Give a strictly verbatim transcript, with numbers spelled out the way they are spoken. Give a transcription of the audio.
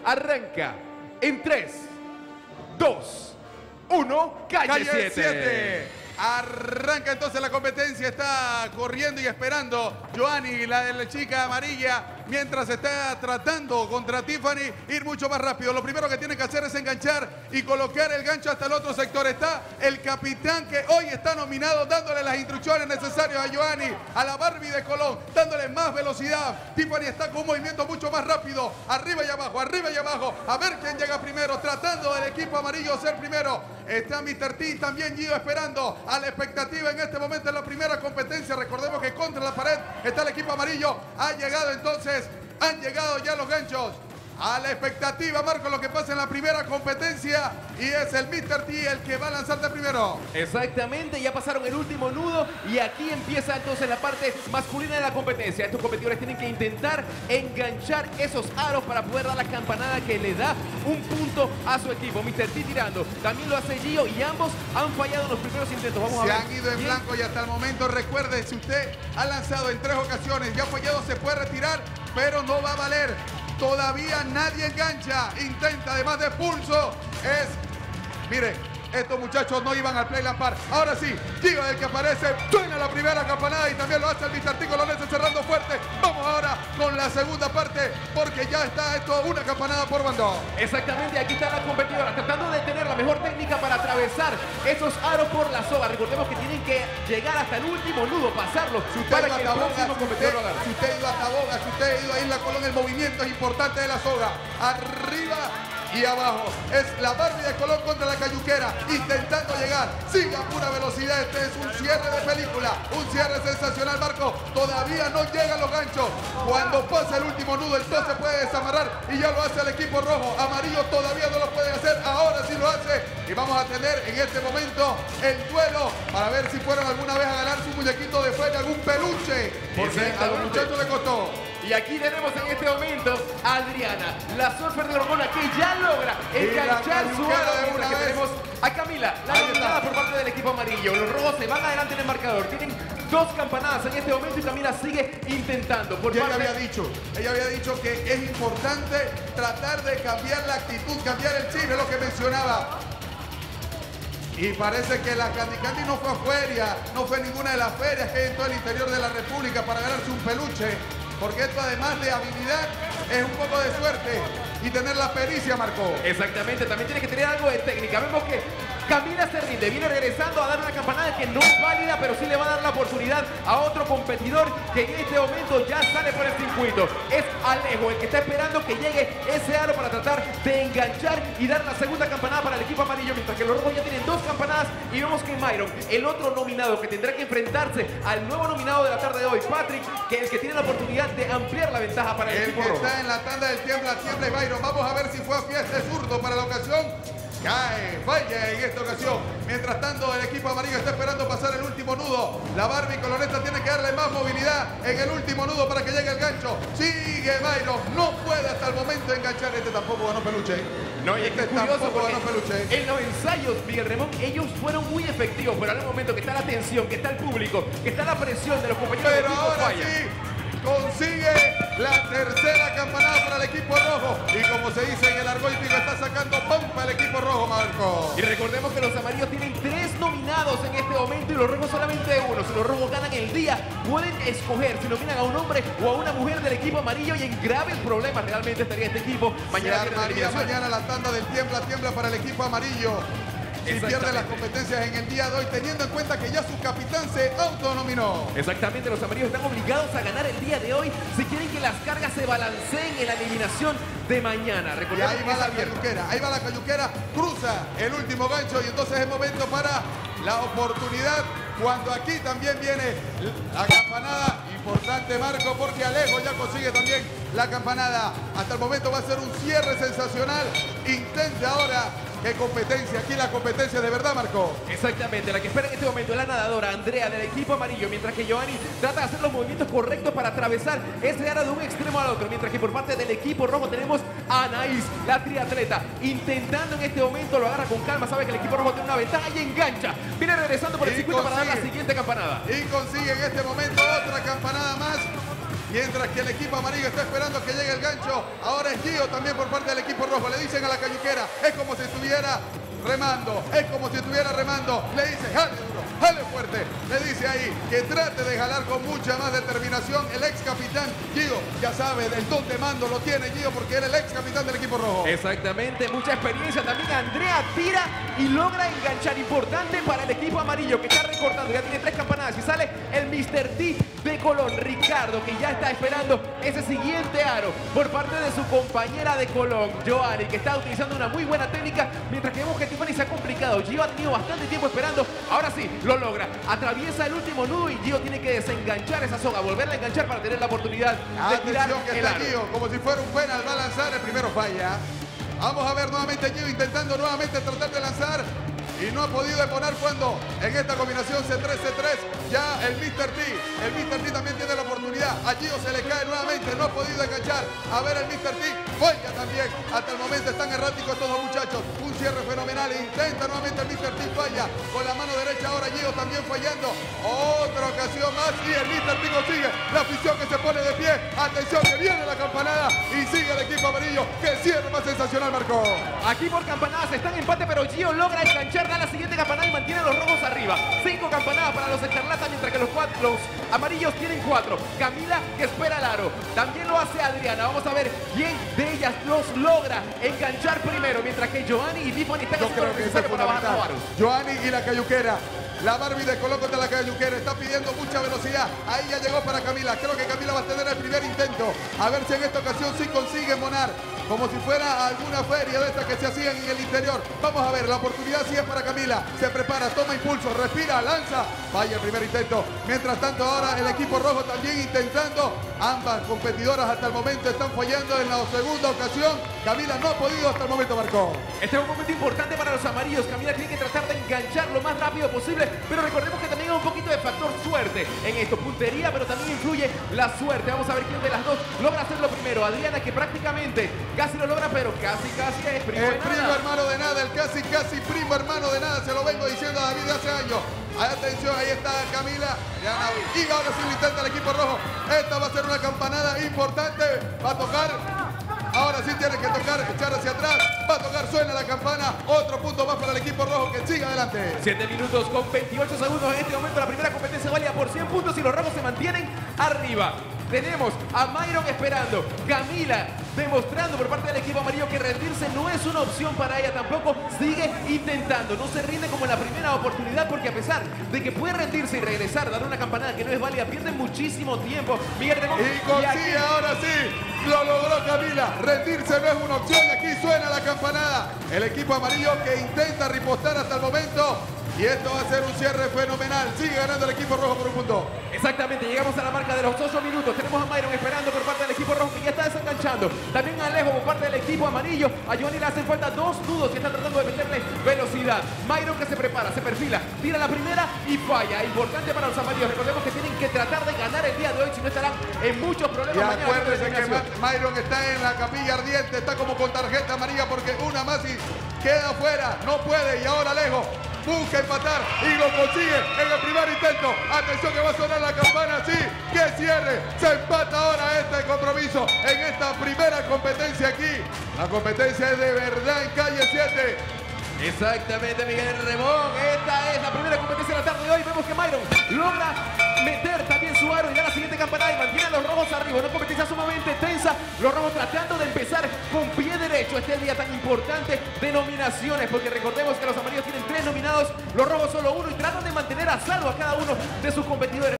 Arranca en tres, dos, uno, calle siete. Arranca entonces la competencia, está corriendo y esperando Joanny, la de la chica amarilla, mientras está tratando contra Tiffany ir mucho más rápido. Lo primero que tiene que hacer es enganchar y colocar el gancho hasta el otro sector. Está el capitán que hoy está nominado, dándole las instrucciones necesarias a Joanny, a la Barbie de Colón, dándole más velocidad. Tiffany está con un movimiento mucho más rápido, arriba y abajo, arriba y abajo, a ver quién llega primero, tratando del equipo amarillo ser primero. Está mister T, también Gio esperando a la expectativa en este momento en la primera competencia. Recordemos que contra la pared está el equipo amarillo. Ha llegado entonces, han llegado ya los ganchos. A la expectativa, Marco, lo que pasa en la primera competencia. Y es el mister T el que va a lanzar de primero. Exactamente, ya pasaron el último nudo. Y aquí empieza entonces la parte masculina de la competencia. Estos competidores tienen que intentar enganchar esos aros para poder dar la campanada que le da un punto a su equipo. mister T tirando, también lo hace Gio. Y ambos han fallado en los primeros intentos. Vamos Se a ver. han ido en ¿Quién? blanco y hasta el momento, recuerde, si usted ha lanzado en tres ocasiones y ha fallado, se puede retirar, pero no va a valer. Todavía nadie engancha, intenta además de pulso, es, mire, estos muchachos no iban al play lampar. Ahora sí, Gio el que aparece, suena la primera campanada y también lo hace el mister T con los lentes cerrando fuerte. Vamos ahora con la segunda parte, porque ya está esto una campanada por bando. Exactamente, aquí está la competidora tratando de tener la mejor técnica para atravesar esos aros por la soga. Recordemos que tienen que llegar hasta el último nudo, pasarlo, Si usted para ha que ido el a Taboga, próximo si competidor lo usted, agarre. si usted ha ido a Taboga, si usted ha ido a Isla Colón, el movimiento es importante de la soga. Arriba y abajo. Es la Barbie de Colón contra la Cayuquera, intentando llegar. Sigue a pura velocidad. Este es un cierre de película, un cierre sensacional, Marco. Todavía no llegan los ganchos. Cuando pasa el último nudo, entonces puede desamarrar y ya lo hace el equipo rojo. Amarillo todavía no lo puede hacer, ahora sí lo hace. Y vamos a tener en este momento el duelo para ver si fueron alguna vez a ganar su muñequito de fuego, algún peluche, porque a los muchachos le costó. Y aquí tenemos en este momento a Adriana, la surfer de hormona, que ya logra enganchar su aro, mientras que tenemos a Camila, la nominada por parte del equipo amarillo. Los rojos se van adelante en el marcador, tienen dos campanadas en este momento y Camila sigue intentando. Por ella parte... había dicho, ella había dicho que es importante tratar de cambiar la actitud, cambiar el chip, es lo que mencionaba. Y parece que la Candy Candy no fue a feria, no fue ninguna de las ferias que hay en todo el interior de la República para ganarse un peluche. Porque esto, además de habilidad, es un poco de suerte y tener la pericia, Marco. Exactamente, también tiene que tener algo de técnica. Vemos que Camila se rinde, viene regresando a dar una campanada que no es válida, pero sí le va a dar la oportunidad a otro competidor que en este momento ya sale por el circuito. Es Alejo el que está esperando que llegue ese aro para tratar de enganchar y dar la segunda campanada para el equipo amarillo, mientras que los rojos ya tienen dos campanadas. Y vemos que Myron, el otro nominado que tendrá que enfrentarse al nuevo nominado de la tarde de hoy, Patrick, que es el que tiene la oportunidad de ampliar la ventaja para el, el equipo que rojo. está en la tanda del tiembla, tiembla y Byron. Vamos a ver si fue a fiesta de zurdo para la ocasión. Cae, falla en esta ocasión. Mientras tanto, el equipo amarillo está esperando pasar el último nudo. La Barbie coloneta tiene que darle más movilidad en el último nudo para que llegue el gancho. Sigue Byron, no puede hasta el momento enganchar. Este tampoco ganó peluche. No, y es que este es curioso tampoco porque ganó peluche. en los ensayos, Miguel Remón, ellos fueron muy efectivos, pero en el momento que está la tensión, que está el público, que está la presión de los compañeros Pero del equipo, ahora falla. sí consigue la tercera campanada para el equipo rojo. Y como se dice en el argot hípico, está sacando pompa el equipo rojo, Marco. Y recordemos que los amarillos tienen tres nominados en este momento y los rojos solamente uno. Si los rojos ganan el día, pueden escoger si nominan a un hombre o a una mujer del equipo amarillo, y en graves problemas realmente estaría este equipo. Mañana Se armaría mañana la tanda del tiembla, tiembla para el equipo amarillo. Si pierde las competencias en el día de hoy, teniendo en cuenta que ya su capitán se autonominó. Exactamente, los amarillos están obligados a ganar el día de hoy si quieren que las cargas se balanceen en la eliminación de mañana. Y Recordemos ahí va que la es abierto. cayuquera, ahí va la cayuquera, cruza el último gancho y entonces es momento para la oportunidad. Cuando aquí también viene la campanada, importante, Marco, porque Alejo ya consigue también la campanada. Hasta el momento va a ser un cierre sensacional. Intente ahora. ¡Qué competencia! Aquí la competencia de verdad, Marco. Exactamente, la que espera en este momento es la nadadora Andrea del equipo amarillo, mientras que Joanny trata de hacer los movimientos correctos para atravesar ese aro de un extremo al otro, mientras que por parte del equipo rojo tenemos a Anaís, la triatleta, intentando en este momento, lo agarra con calma, sabe que el equipo rojo tiene una ventaja y engancha. Viene regresando por el Y circuito consigue, para dar la siguiente campanada. Y consigue en este momento otra campanada más. Mientras que el equipo amarillo está esperando que llegue el gancho. Ahora es Gio también por parte del equipo rojo. Le dicen a la cayuquera, es como si estuviera remando, es como si estuviera remando. Le dice, jale duro, jale fuerte. Le dice ahí que trate de jalar con mucha más determinación. El ex capitán Gio, ya sabe, del don de mando lo tiene Gio porque era el ex capitán del equipo rojo. Exactamente, mucha experiencia. También Andrea tira y logra enganchar. Importante para el equipo amarillo que está recortando. Ya tiene tres campanadas y sale el mister T de Colón, Ricardo, que ya está esperando ese siguiente aro por parte de su compañera de Colón, Joanny, que está utilizando una muy buena técnica, mientras que vemos que Tiffany se ha complicado. Gio ha tenido bastante tiempo esperando, ahora sí, lo logra. Atraviesa el último nudo y Gio tiene que desenganchar esa soga, volverla a enganchar para tener la oportunidad de tirar Atención que el está aro. Gio, como si fuera un penal, va a lanzar, el primero falla. Vamos a ver nuevamente a Gio intentando nuevamente tratar de lanzar. Y no ha podido deponer cuando en esta combinación C tres C tres ya el mister T, el mister T también tiene la oportunidad. A Gio se le cae nuevamente, no ha podido enganchar. A ver el mister T, falla también. Hasta el momento están erráticos estos dos muchachos. Un cierre fenomenal, intenta nuevamente el mister T, falla. Con la mano derecha ahora Gio también fallando. Otra ocasión más y el mister T consigue. La afición que se pone de pie. Atención que viene la campanada y sigue el equipo amarillo. Que cierre más sensacional, Marco. Aquí por campanadas están en empate, pero Gio logra enganchar, da la siguiente campanada y mantiene a los rojos arriba. Cinco campanadas para los escarlatas, mientras que los, cuatro, los amarillos tienen cuatro. Camila que espera el aro. También lo hace Adriana. Vamos a ver quién de ellas los logra enganchar primero, mientras que Joanny y Tiffany están Yo haciendo creo lo que necesario es para bajar los fundamental. aros. Joanny y la cayuquera. La Barbie de Colón contra la cayuquera está pidiendo mucha velocidad. Ahí ya llegó para Camila. Creo que Camila va a tener el primer intento. A ver si en esta ocasión sí consigue monar. Como si fuera alguna feria de estas que se hacían en el interior. Vamos a ver, la oportunidad sí es para Camila. Se prepara, toma impulso, respira, lanza. Vaya el primer intento. Mientras tanto ahora el equipo rojo también intentando. Ambas competidoras hasta el momento están fallando en la segunda ocasión. Camila no ha podido hasta el momento, marcó. Este es un momento importante para los amarillos. Camila tiene que tratar de enganchar lo más rápido posible, pero recordemos que también hay un poquito de factor suerte en esto. Puntería, pero también influye la suerte. Vamos a ver quién de las dos logra hacerlo primero. Adriana, que prácticamente casi lo logra, pero casi, casi es primo El de primo nada. hermano de nada, el casi, casi primo hermano de nada. Se lo vengo diciendo a David hace años. Atención, ahí está Camila. Y ahora sí lo intenta el equipo rojo. Esta va a ser una campanada importante. Va a tocar. Ahora sí tiene que tocar, echar hacia atrás. Va a tocar, suena la campana. Otro punto más para el equipo rojo que siga adelante. siete minutos con veintiocho segundos. En este momento la primera competencia válida por cien puntos y los rojos se mantienen arriba. Tenemos a Mayron esperando. Camila demostrando por parte del equipo amarillo que rendirse no es una opción para ella tampoco. Sigue intentando. No se rinde como en la primera oportunidad porque a pesar de que puede rendirse y regresar, dar una campanada que no es válida, pierde muchísimo tiempo. Miguel Remón. Y consigue ahora sí. Lo logró Camila. Rendirse no es una opción y aquí suena la campanada. El equipo amarillo que intenta ripostar hasta el momento. Y esto va a ser un cierre fenomenal. Sigue ganando el equipo rojo por un punto. Exactamente, llegamos a la marca de los ocho minutos. Tenemos a Mayron esperando por parte del equipo rojo que ya está desenganchando. También a Alejo por parte del equipo amarillo. A Joanny le hacen falta dos nudos que están tratando de meterle velocidad. Mayron que se prepara, se perfila, tira la primera y falla. Importante para los amarillos. Recordemos que tienen que tratar de ganar el día de hoy, si no estarán en muchos problemas. Y mañana. acuérdense que Ma Mayron está en la capilla ardiente, está como con tarjeta amarilla porque una más y queda afuera. No puede y ahora Alejo busca empatar y lo consigue en el primer intento. Atención que va a sonar la campana, sí, que cierre. Se empata ahora este compromiso en esta primera competencia aquí. La competencia es de verdad en calle siete. Exactamente, Miguel Remón. Esta es la primera competencia de la tarde de hoy. Vemos que Mayron logra meter también su aro y da la siguiente campanada y mantiene a los rojos arriba. Una competencia sumamente tensa. Los rojos tratando de empezar con pie derecho este día tan importante de nominaciones, porque recordemos que los amarillos tienen tres nominados, los rojos solo uno y tratan de mantener a salvo a cada uno de sus competidores.